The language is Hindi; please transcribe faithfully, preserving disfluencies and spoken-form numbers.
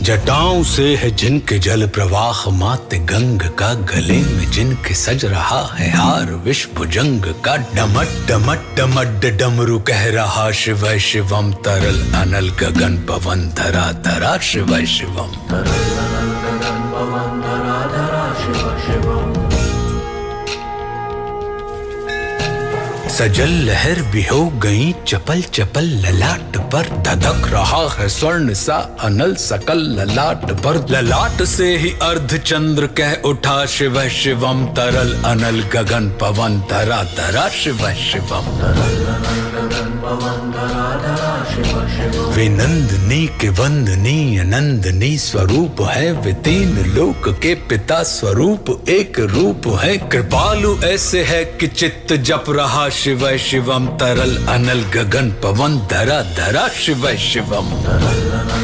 जटाओं से है जिनके जल प्रवाह मात गंग का, गले में जिनके सज रहा है हार विष भुजंग का। डमट डमट डमट डमरू कह रहा शिव शिवम, तरल अनल गगन पवन धरा धरा शिव शिवम। तरल अनल गगन पवन धरा धरा शिव शिवम। सजल लहर भी हो गई चपल चपल, ललाट पर धधक रहा है स्वर्ण सा अनल सकल ललाट पर। ललाट से ही अर्ध चंद्र कह उठा शिव शिवम, तरल अनल गगन पवन धरा धरा शिव शिवम। तरल अनल गगन पवन धरा धरा शिव शिवम। वे नंदनी के वंदनी अनंदनी स्वरूप है, वे तीन लोक के पिता स्वरूप एक रूप है। कृपालु ऐसे है कि चित्त जप रहा शिव शिवम, तरल अनल गगन पवन धरा धरा शिव शिवम।